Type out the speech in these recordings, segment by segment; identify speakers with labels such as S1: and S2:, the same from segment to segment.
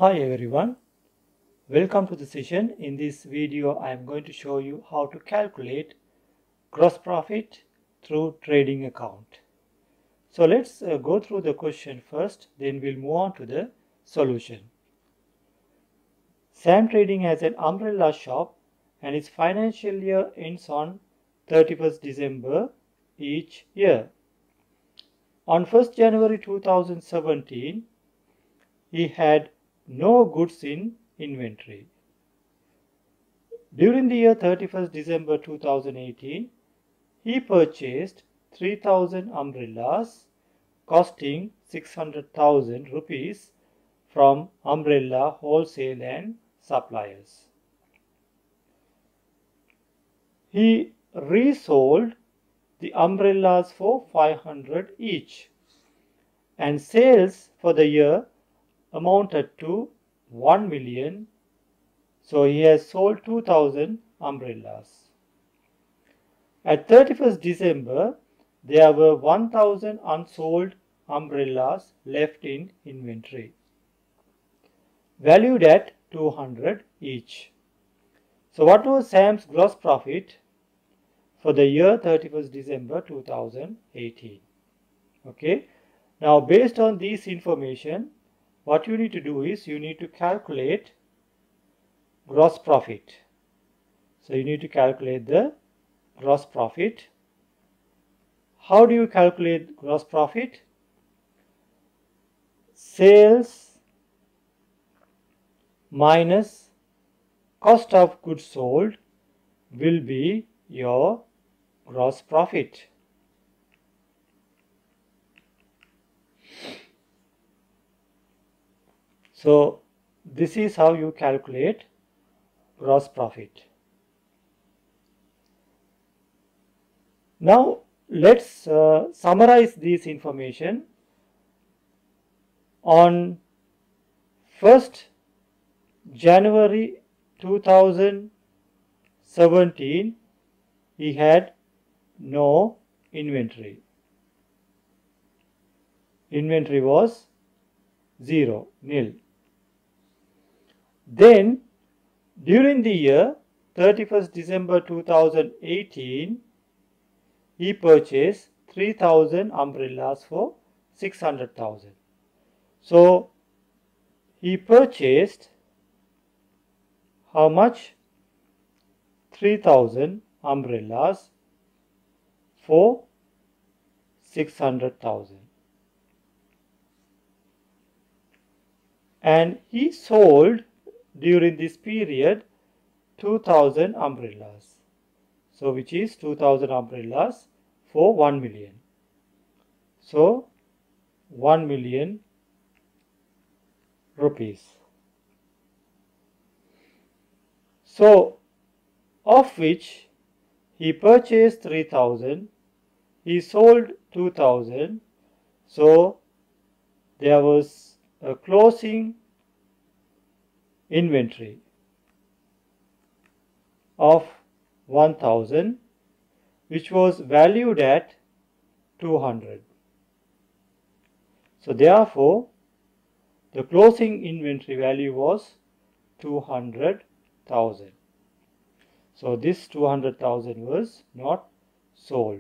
S1: Hi everyone, welcome to the session. In this video I am going to show you how to calculate gross profit through trading account. So let's go through the question first, then we'll move on to the solution. Sam Trading has an umbrella shop and its financial year ends on 31st December each year. On 1st January 2017, he had no goods in inventory. During the year 31st December 2018, he purchased 3,000 umbrellas costing 600,000 rupees from umbrella wholesale and suppliers. He resold the umbrellas for 500 each, and sales for the year amounted to 1 million. So he has sold 2,000 umbrellas. At 31st December, there were 1,000 unsold umbrellas left in inventory, valued at 200 each. So what was Sam's gross profit for the year 31st December 2018? Okay. Now based on this information, what you need to do is you need to calculate gross profit. So you need to calculate the gross profit. How do you calculate gross profit? Sales minus cost of goods sold will be your gross profit. So this is how you calculate gross profit. Now let's summarize this information. On 1st January 2017, he had no inventory. Inventory was nil. Then during the year 31st December 2018, he purchased 3,000 umbrellas for 600,000. So he purchased how much? 3,000 umbrellas for 600,000. And he sold during this period 2,000 umbrellas. So which is 2,000 umbrellas for 1 million. So 1 million rupees. So of which he purchased 3,000, he sold 2,000. So there was a closing inventory of 1,000, which was valued at 200. So therefore the closing inventory value was 200,000. So this 200,000 was not sold.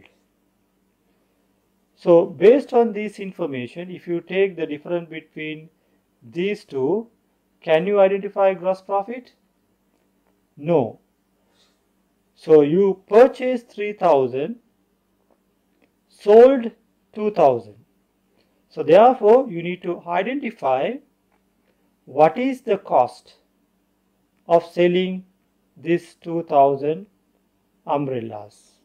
S1: So based on this information, if you take the difference between these two, can you identify gross profit? No. So you purchased 3,000, sold 2,000. So therefore you need to identify what is the cost of selling this 2,000 umbrellas.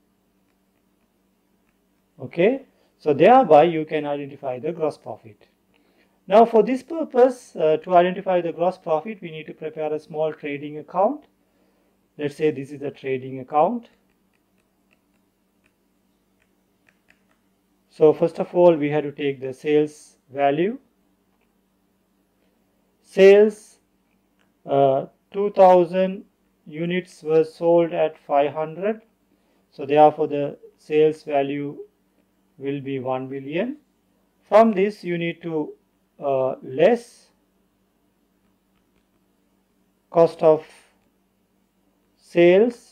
S1: Okay, so thereby you can identify the gross profit. Now for this purpose, to identify the gross profit, we need to prepare a small trading account. Let's say this is a trading account. So first of all, we have to take the sales value. Sales 2,000 units were sold at 500. So therefore the sales value will be 1 million. From this you need to less cost of sales.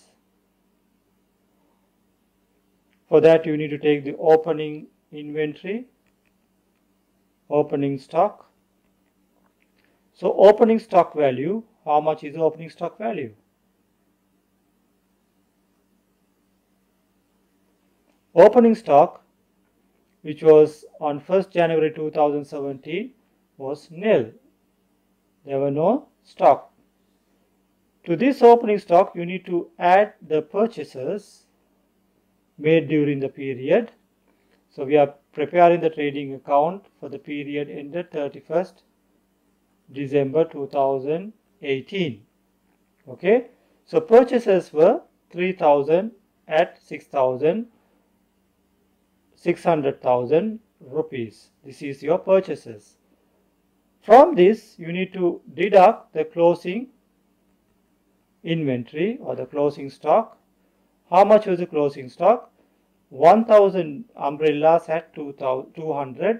S1: For that you need to take the opening inventory, opening stock. So opening stock value, how much is the opening stock value? Opening stock, which was on 1st January 2017, was nil. There were no stock. To this opening stock, you need to add the purchases made during the period. So we are preparing the trading account for the period ended 31st December 2018. Okay, so purchases were 3,000 at 600,000 rupees. This is your purchases. From this, you need to deduct the closing inventory or the closing stock. How much was the closing stock? 1,000 umbrellas at 200,000.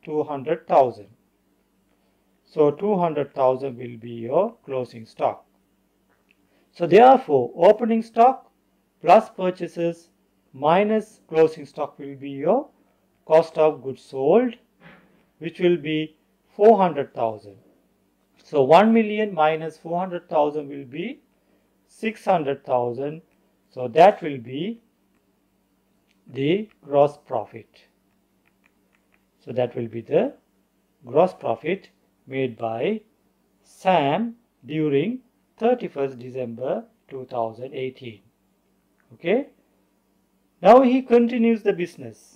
S1: So 200,000 will be your closing stock. So therefore, opening stock plus purchases minus closing stock will be your cost of goods sold, which will be 400,000. So 1 million minus 400,000 will be 600,000. So that will be the gross profit. So that will be the gross profit made by Sam during 31st December 2018. Okay. Now he continues the business.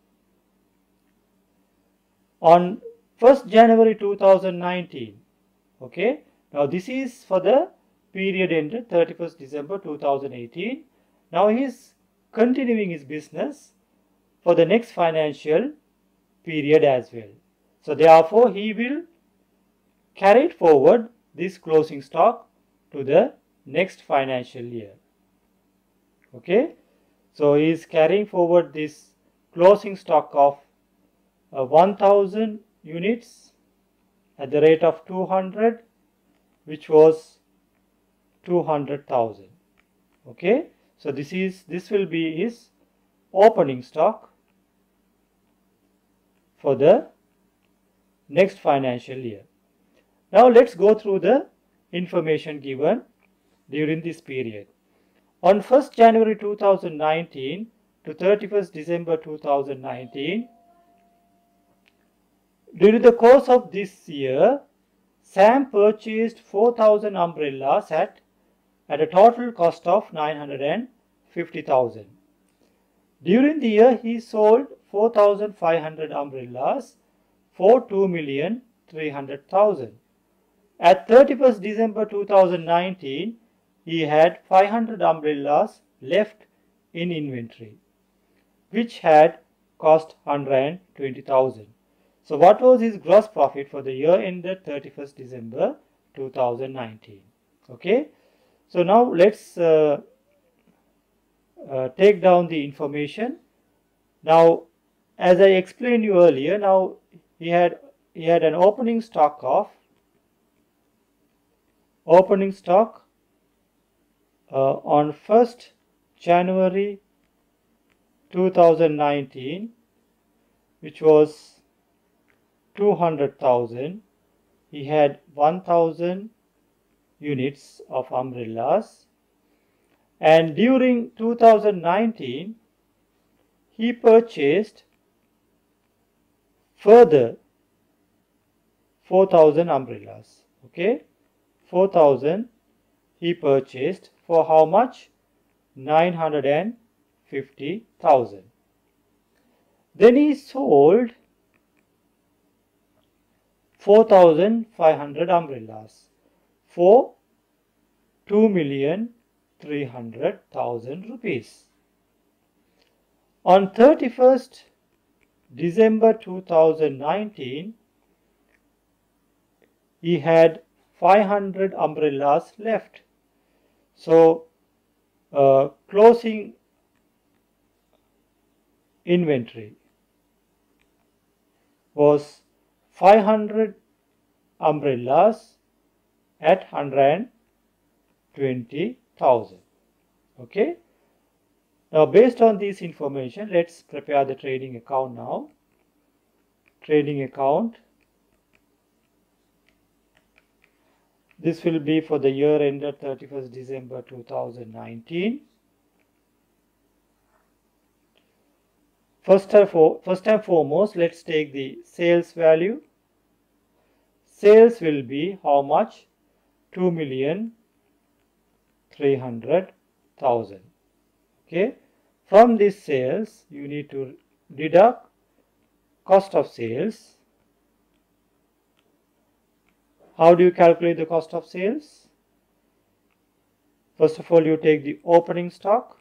S1: On 1st January 2019. Okay. Now this is for the period ended 31st December 2018. Now he is continuing his business for the next financial period as well. So therefore he will carry forward this closing stock to the next financial year. Okay. So he is carrying forward this closing stock of 1,000 units at the rate of 200, which was 200,000. Okay. So this will be his opening stock for the next financial year. Now let's go through the information given during this period. On 1st January 2019 to 31st December 2019, during the course of this year, Sam purchased 4,000 umbrellas at a total cost of 950,000. During the year, he sold 4,500 umbrellas for 2,300,000. At 31st December 2019, he had 500 umbrellas left in inventory, which had cost 120,000. So what was his gross profit for the year ended 31st December 2019? Okay. So now let's take down the information. Now, as I explained you earlier, now he had an opening stock on 1st January 2019, which was 200,000. He had 1,000 units of umbrellas, and during 2019 he purchased further 4,000 umbrellas. Okay, 4,000 he purchased for how much? 950,000. Then he sold 4,500 umbrellas for 2,300,000 rupees. On 31st December 2019, he had 500 umbrellas left. So closing inventory was 500 umbrellas at 20,000. Okay. Now based on this information, let's prepare the trading account now. Trading account. This will be for the year ended 31st December 2019. First and foremost, let's take the sales value. Sales will be how much? 2,300,000. Okay. From this sales, you need to deduct cost of sales. How do you calculate the cost of sales? First of all, you take the opening stock.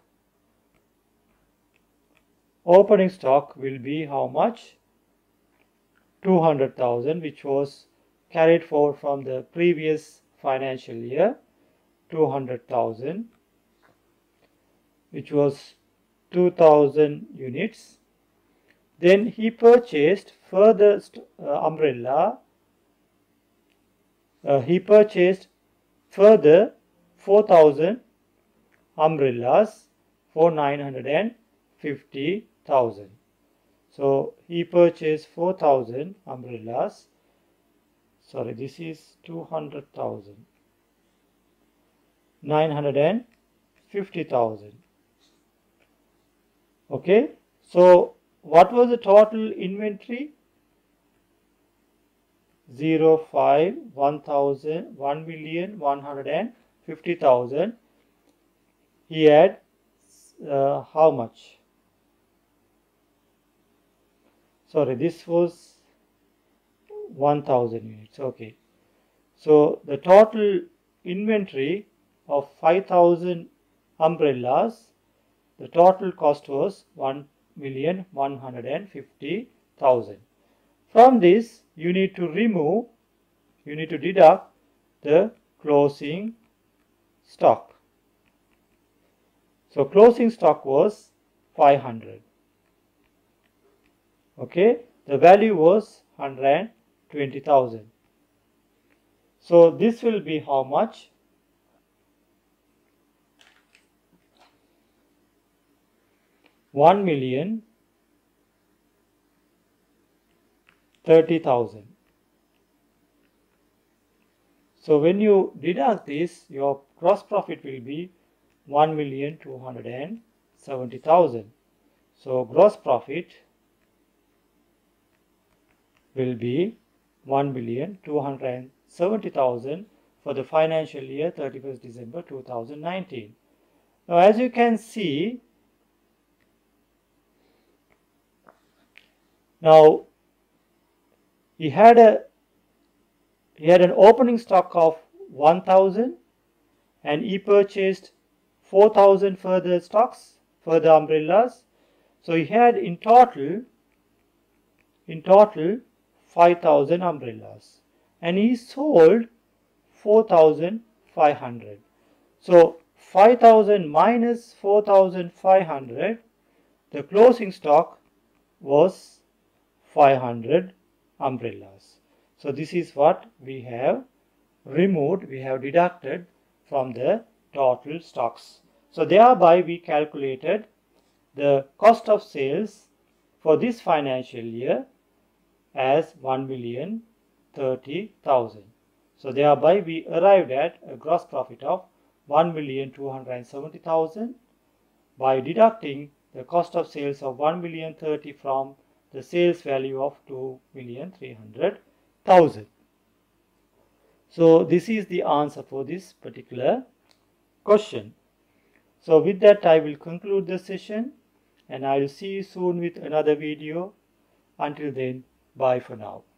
S1: Opening stock will be how much? 200,000, which was carried forward from the previous financial year. 200,000, which was 2,000 units. Then he purchased further umbrella. He purchased further 4,000 umbrellas for 950,000. So he purchased 4,000 umbrellas. Sorry, this is 200,000. 950,000. Okay. So what was the total inventory? 1,150,000. He had how much? Sorry, this was 1,000 units. Okay. So the total inventory of 5,000 umbrellas, the total cost was 1,150,000. From this, you need to deduct the closing stock. So closing stock was 500. Okay, the value was 120,000. So this will be how much? 1,030,000. So when you deduct this, your gross profit will be 1,270,000. So gross profit will be 1,270,000 for the financial year 31st December 2019. Now as you can see, now he had an opening stock of 1,000 and he purchased 4,000 further stocks, further umbrellas. So he had in total 5,000 umbrellas and he sold 4,500. So 5,000 minus 4,500, the closing stock was 500 umbrellas. So this is what we have removed, we have deducted from the total stocks. So thereby we calculated the cost of sales for this financial year as 1,030,000. So thereby we arrived at a gross profit of 1,270,000 by deducting the cost of sales of 1,030,000 from the sales value of 2,300,000. So this is the answer for this particular question. So with that I will conclude the session and I will see you soon with another video. Until then, bye for now.